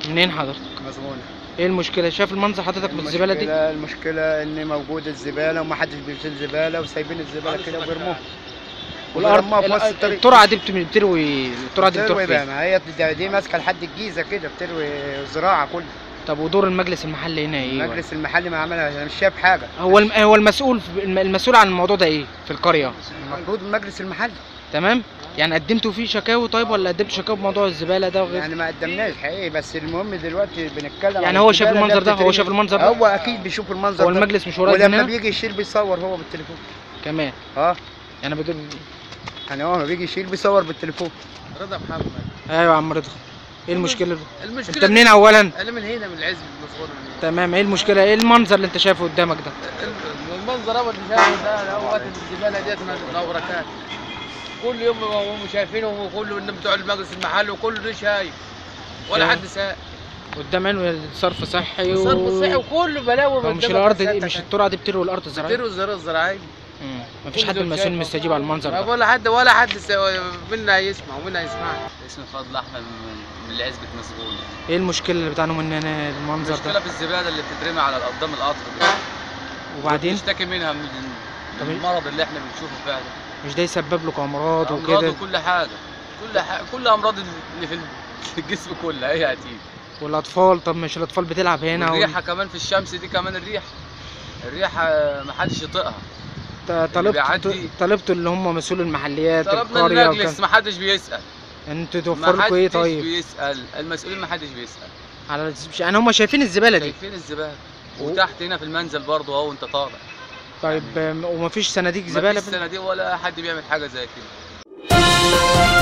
منين حضرتك؟ مسجونه. ايه المشكله؟ شايف المنظر حضرتك من الزباله دي؟ المشكله ان موجود الزباله ومحدش بيشيل زباله وسايبين الزباله كده وبيرموها. والارض في وسط الطريق. الترعه دي بتروي، الترعه دي بتروح بقى، فين؟ ما هي دي ماسكه لحد الجيزه كده، بتروي الزراعه كلها. طب ودور المجلس المحلي هنا ايه؟ المجلس المحلي ما عملها، انا مش شايف حاجه. هو المسؤول عن الموضوع ده ايه في القريه؟ المفروض المجلس المحلي. تمام. يعني قدمتوا فيه شكاوي طيب، ولا قدمتوا شكاوي بموضوع الزباله ده وغيره؟ يعني ما قدمناش حقيقي، بس المهم دلوقتي بنتكلم. يعني هو شاف المنظر ده؟ هو شاف المنظر ده؟ هو اكيد بيشوف المنظر هو ده. المجلس مش قريب ولما مننا؟ بيجي يشيل بيصور هو بالتليفون كمان. يعني بدل يعني هو لما بيجي يشيل بيصور بالتليفون. رضا محمد. ايوه يا عم رضا. ايه المشكله؟ المشكله انت منين اولا؟ انا من هنا، من العزب المسؤول. تمام. ايه المشكله؟ ايه المنظر اللي انت شايفه قدامك ده؟ المنظر اول اللي شايفه ده هو الزباله ديت منوركات. كل يوم هم شايفينهم، وكله ان بتوع المجلس المحلي وكله ده شايف، ولا حد سائل. قدام عينه صرف صحي صرف صحي وكله بلاوي. مش الارض دي، مش الترعه دي بتروي الارض الزراعيه؟ بتروي الزراعيه. مفيش حد مسؤول مستجيب على المنظر ده؟ ولا حد منا هيسمع ومنا هيسمعنا. اسمي فضل احمد من عزبة مسجونه. ايه المشكله اللي بتعانوا مننا المنظر ده؟ المشكله في الزباله اللي بتترمي على قدام القطر دي، وبعدين بنشتكي منها من المرض اللي احنا بنشوفه فعلا. مش ده يسبب لكم امراض وكده؟ امراض وكل حاجه، كل امراض اللي في الجسم كلها هي هتيجي. والاطفال؟ طب مش الاطفال بتلعب هنا؟ والريحه كمان في الشمس دي كمان، الريحه محدش يطيقها. طلبتوا اللي هم مسؤول المحليات طلبنا المجلس، محدش بيسال. انتوا توفروا لكم ايه طيب؟ محدش بيسال، المسؤولين محدش بيسال. يعني هم شايفين الزباله دي؟ شايفين الزباله. وتحت هنا في المنزل برضه اهو وانت طالع. طيب ومفيش صناديق زباله؟ مفيش صناديق ولا حد بيعمل حاجه زي كده.